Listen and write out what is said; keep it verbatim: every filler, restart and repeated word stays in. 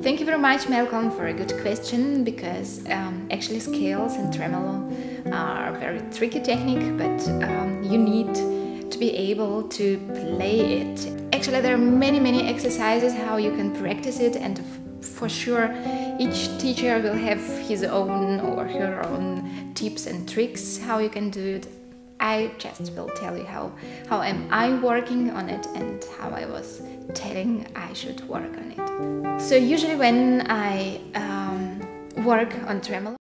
Thank you very much, Malcolm, for a good question, because um, actually scales and tremolo are a very tricky technique, but um, you need to be able to play it. Actually, there are many, many exercises how you can practice it, and for sure each teacher will have his own or her own tips and tricks how you can do it. I just will tell you how, how am I working on it and how I was telling I should work on it. So usually when I um, work on tremolo,